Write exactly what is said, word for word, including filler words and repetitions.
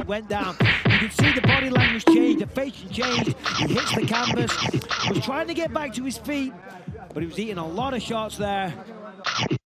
went down. You could see the body language change, the face changed. He hits the canvas, was trying to get back to his feet, but he was eating a lot of shots there.